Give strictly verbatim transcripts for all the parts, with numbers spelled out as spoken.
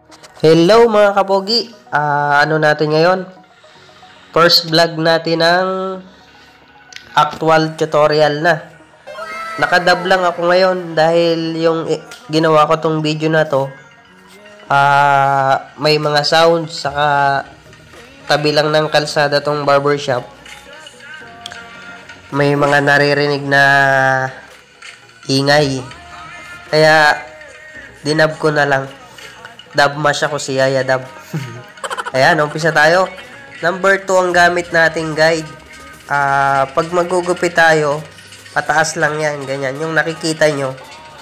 Hello mga kapogi, Ah, ano natin ngayon? First vlog natin ng actual tutorial na. Nakadub lang ako ngayon dahil yung eh, ginawa ko tong video na to, ah, may mga sounds saka tabi lang ng kalsada tong barbershop. May mga naririnig na ingay. Kaya dinab ko na lang. Dub mash ako si Yaya Dub. Ayan, umpisa tayo. Number two ang gamit nating guide. Ah, pag magugupit tayo, pataas lang yan, ganyan. Yung nakikita nyo,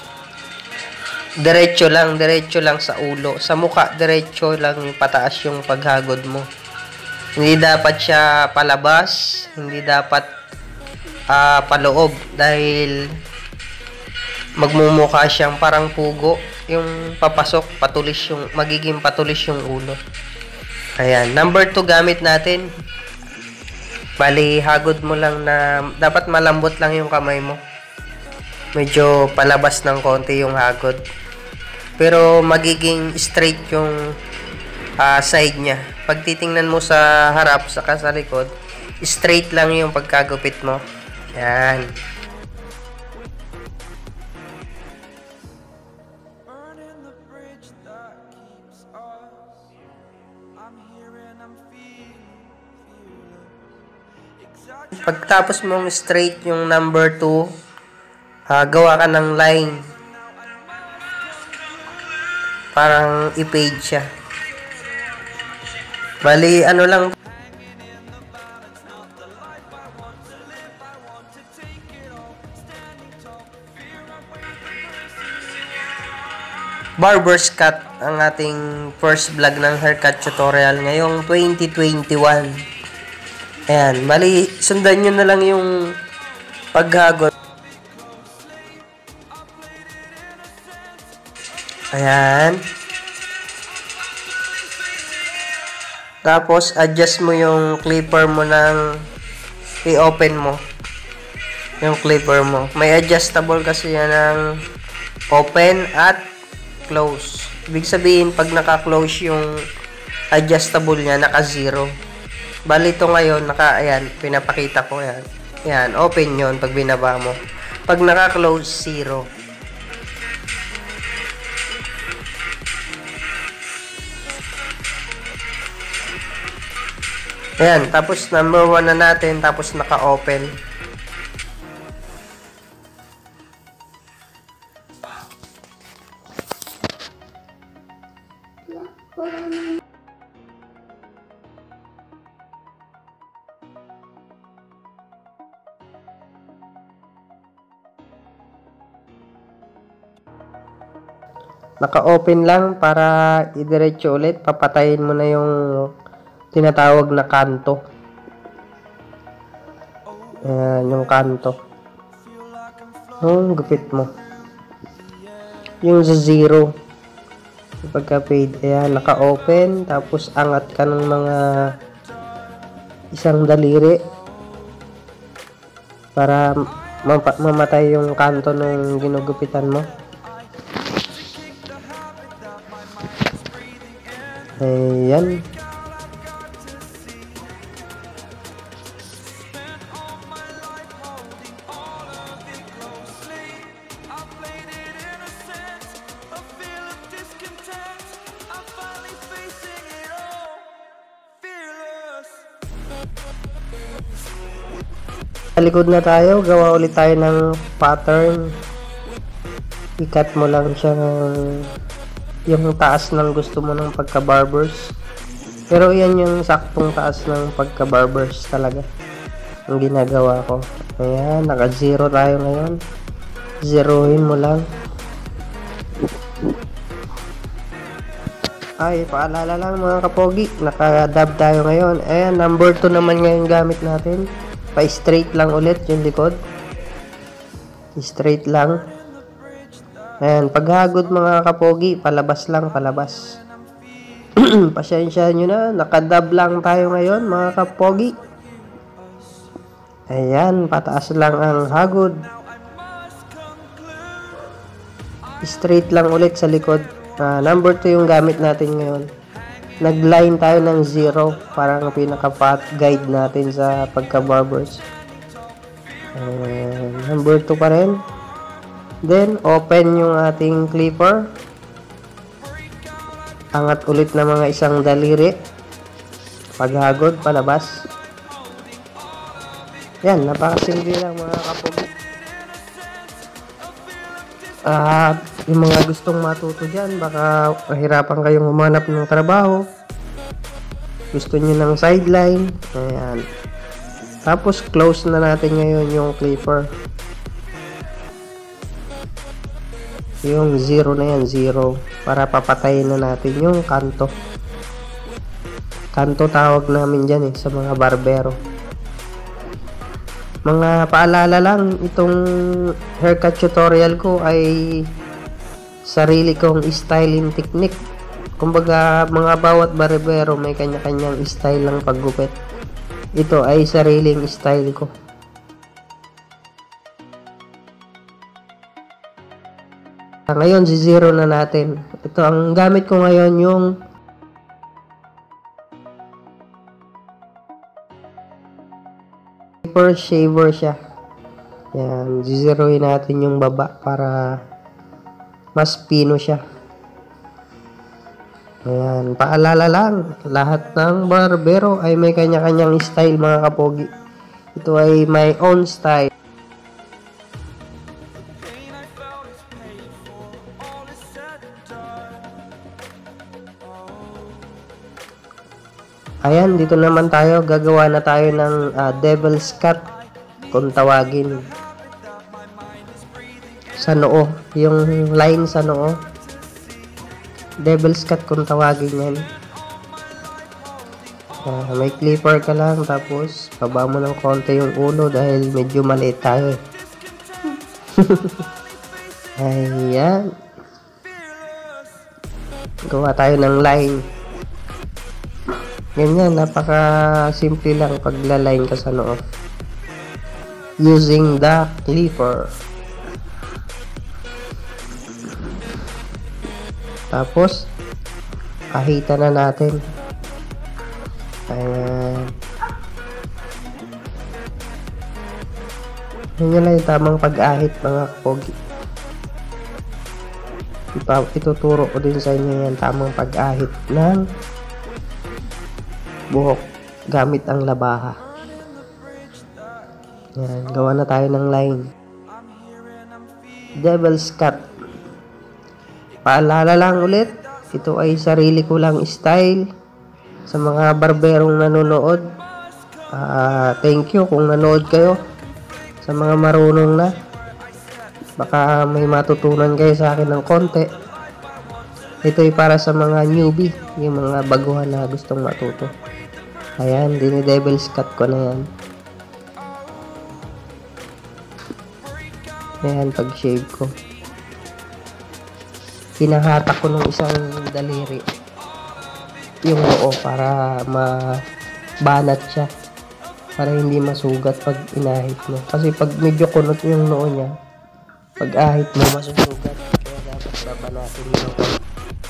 diretso lang, diretso lang sa ulo. Sa mukha, diretso lang pataas yung paghagod mo. Hindi dapat siya palabas, hindi dapat ah, paloob. Dahil magmumukha siyang parang pugo. Yung papasok, patulis yung, magiging patulis yung ulo. Ayan. Number two gamit natin. Bali, hagod mo lang na, dapat malambot lang yung kamay mo. Medyo palabas ng konti yung hagod. Pero magiging straight yung uh, side niya. Pag titingnan mo sa harap, saka sa likod, straight lang yung pagkagupit mo. Ayan. Pagtapos mong straight yung number two, uh, gawa ka ng line. Parang i-fade siya. Bali, ano lang. Barber's cut ang ating first vlog ng haircut tutorial ngayong twenty twenty-one. Ayan, bali, sundan nyo na lang yung paghagod. Ayan. Tapos, adjust mo yung clipper mo ng i-open mo. Yung clipper mo. May adjustable kasi yan ng open at close. Ibig sabihin, pag naka-close yung adjustable niya, naka-zero. Bali ito ngayon, naka, ayan, pinapakita ko yan. Ayan, open yon pag binaba mo. Pag naka-close, zero. Ayan, tapos number one na natin, tapos naka-open. Naka-open lang para idiretso ulit. Papatayin mo na yung tinatawag na kanto. Ayan, yung kanto. Yung gupit mo. Yung sa zero. Pagka-fade. Ayan, naka-open. Tapos angat ka ng mga isang daliri. Para mamatay yung kanto ng ginugupitan mo. Ayan. Sa likod na tayo, gawa ulit tayo ng pattern. I-cut mo lang siya ng yung taas ng gusto mo ng pagka-barbers. Pero yan yung saktong taas ng pagka-barbers talaga. Ang ginagawa ko. Ayan, naka-zero tayo ngayon. Zerohin mo lang. Ay, paalala lang mga kapogi. Naka-dub tayo ngayon. Ayan, number two naman ngayon gamit natin. Pa-straight lang ulit yung likod. Straight lang. Ayan, paghagod mga kapogi, palabas lang, palabas. Pasensya nyo na, nakadub lang tayo ngayon mga kapogi. Ayan, pataas lang ang hagod. Straight lang ulit sa likod. Uh, number two yung gamit natin ngayon. Nag-line tayo ng zero. Parang pinaka-path guide natin sa pagka-barbers. Uh, number two pa rin. Then, open yung ating clipper. Angat ulit na mga isang daliri. Paghagod, palabas. Yan, napakasimple lang mga kapogi. At uh, yung mga gustong matuto dyan, baka mahirapan kayong humanap ng trabaho. Gusto nyo ng sideline. Ayan. Tapos, close na natin ngayon yung clipper. Yung zero na yan, zero. Para papatayin na natin yung kanto. Kanto tawag namin dyan eh, sa mga barbero. Mga paalala lang, itong haircut tutorial ko ay sarili kong styling technique. Kumbaga, mga bawat barbero may kanya-kanyang style ng paggupit. Ito ay sariling style ko. Ngayon, zero na natin. Ito, ang gamit ko ngayon yung paper shaver siya. Yan, zizeroin natin yung baba para mas pino siya. Ayan, paalala lang, lahat ng barbero ay may kanya-kanyang style mga kapogi. Ito ay my own style. Ayan, dito naman tayo, gagawa na tayo ng uh, devil's cut kung tawagin. Sa noo, yung line sa noo. Devil's cut kung tawagin yan. Uh, may clipper ka lang, tapos baba mo ng konti yung ulo dahil medyo maliit tayo eh. Ayan. Gawa tayo ng line. Ganyan, napaka-simple lang pagla-line ka sa noo. Using the clipper. Tapos, kahita na natin. Ayan. Yan lang yung tamang pag-ahit mga kapogi. Ituturo ko din sa inyo yan, tamang pag-ahit ng buhok gamit ang labaha. Yan, gawa na tayo ng line. Devil's cut. Paalala lang ulit, ito ay sarili ko lang style. Sa mga barberong nanonood, uh, thank you kung nanood kayo. Sa mga marunong na, baka may matutunan kayo sa akin ng konti. Ito ay para sa mga newbie, yung mga baguhan na gustong matuto. Ayan, dini-devil's cut ko na yan. Ayan, pag-shave ko. Hinahatak ko ng isang daliri yung noo para mabanat siya. Para hindi masugat pag inahit mo. Kasi pag medyo kunot yung noo niya, pag ahit mo, masusugat. Kaya dapat babanatin mo ng konti.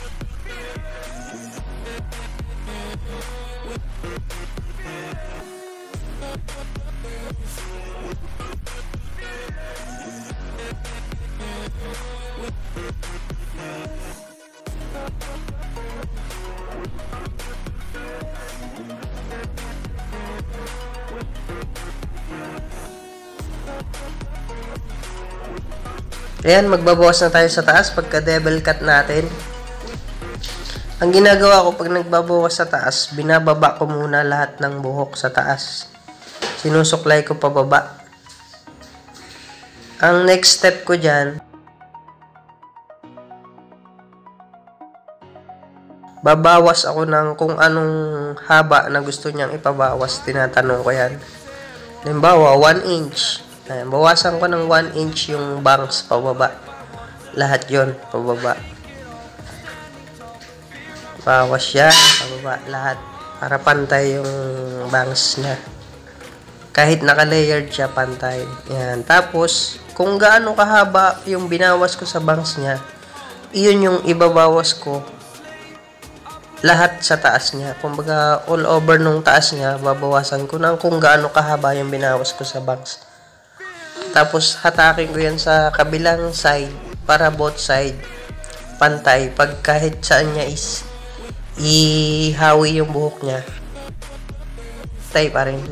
Ayan, magbabawas na tayo sa taas pagka devil cut natin. Ang ginagawa ko pag nagbabawas sa taas, binababa ko muna lahat ng buhok sa taas. Sinusuklay ko pababa. Ang next step ko dyan, babawas ako ng kung anong haba na gusto niyang ipabawas. Tinatanong ko yan. Halimbawa, one inch. Ayan, bawasan ko ng one inch yung bangs pababa. Lahat yon pababa. Bawas yan, pababa, lahat. Para pantay yung bangs niya. Kahit naka-layered siya, pantay. Yan. Tapos, kung gaano kahaba yung binawas ko sa bangs niya, Iyon yung ibabawas ko lahat sa taas niya. Kumbaga, all over nung taas niya, babawasan ko ng kung gaano kahaba yung binawas ko sa bangs. Tapos, hatakin ko yan sa kabilang side para both side pantay. Pag kahit saan niya is ihawi yung buhok niya, pantay pa rin.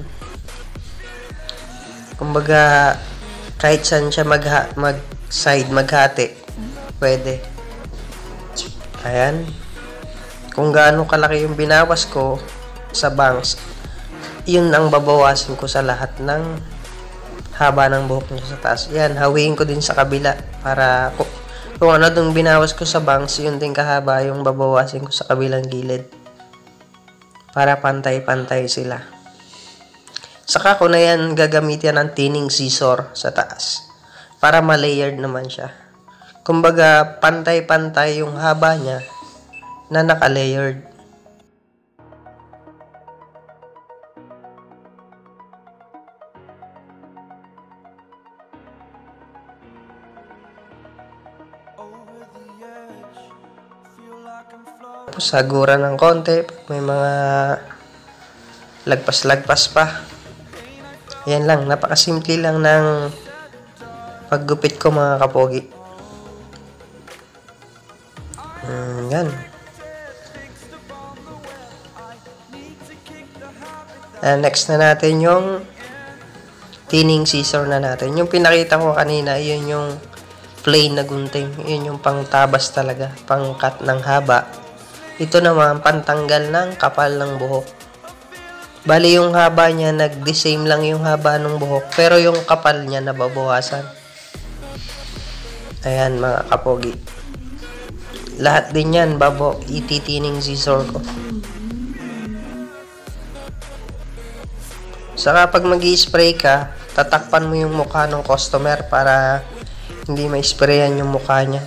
Kumbaga, kahit saan siya mag, mag side, maghati, pwede. Ayan. Kung gaano kalaki yung binawas ko sa bangs, yun ang babawasin ko sa lahat ng haba ng buhok niya sa taas. Yan, hawiin ko din sa kabila para kung, kung ano dong binawas ko sa bangs, yun din kahaba yung babawasin ko sa kabilang gilid. Para pantay-pantay sila. Saka ko na yan gagamitin ng thinning scissor sa taas. Para ma-layered naman siya. Kumbaga, pantay-pantay yung haba niya na naka-layered. Tapos sagura ng konti pag may mga lagpas-lagpas pa. Yan lang, napakasimple lang ng paggupit ko mga kapogi. Mm, yan. And next na natin yung thinning scissor na natin. Yung pinakita ko kanina, yun yung plain na gunting. Yun yung pang tabas talaga, pang cut ng haba. Ito naman, pantanggal ng kapal ng buhok. Bali yung haba niya, nag-the same lang yung haba ng buhok. Pero yung kapal niya, nababawasan. Ayan mga kapogi. Lahat din yan, babo, ititining scissor ko. Saka pag mag-i-spray ka, tatakpan mo yung mukha ng customer para hindi ma-sprayan yung mukha niya.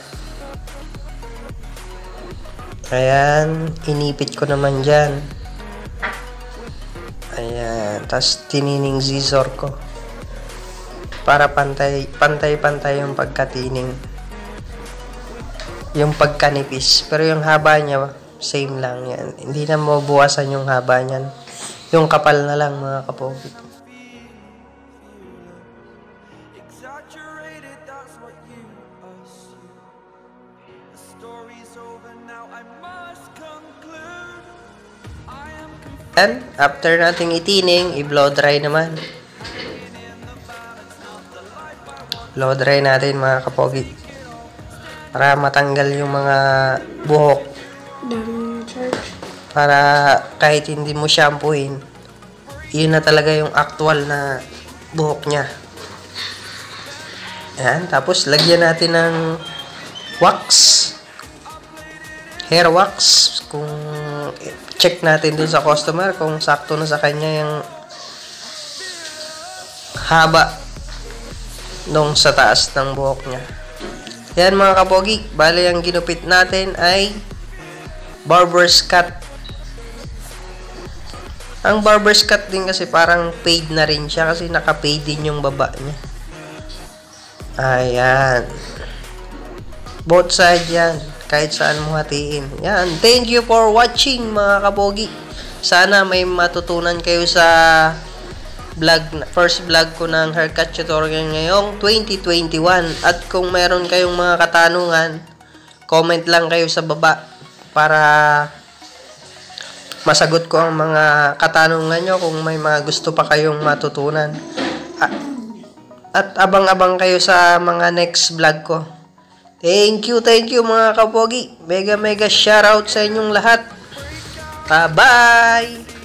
Ayan, inipit ko naman dyan. Ayan, tas tinining scissor ko. Para pantay, pantay-pantay yung pagkatining. Yung pagkanipis. Pero yung haba niya, same lang yan. Hindi na mabuwasan yung haba niyan. Yung kapal na lang mga kapogi. And after nating itining, i-blow dry naman. Blow dry natin mga kapogi. Para matanggal yung mga buhok. Para kahit hindi mo shampooin, yun na talaga yung actual na buhok niya. Ayan, tapos lagyan natin ng wax. Hair wax. Kung check natin dun sa customer kung sakto na sa kanya yung haba nung sa taas ng buhok niya. Yan mga kapogi, bali ang ginupit natin ay barber's cut. Ang barber's cut din kasi parang paid na rin siya kasi naka-paid din yung baba niya. Ayan. Both side yan. Kahit saan mo hatiin. Yan. Thank you for watching mga kapogi. Sana may matutunan kayo sa vlog, first vlog ko ng haircut tutorial ngayong twenty twenty-one. At kung meron kayong mga katanungan, comment lang kayo sa baba para masagot ko ang mga katanungan nyo kung may mga gusto pa kayong matutunan. At, at abang-abang kayo sa mga next vlog ko. Thank you, thank you mga kapogi. Mega mega shoutout sa inyong lahat. Bye-bye!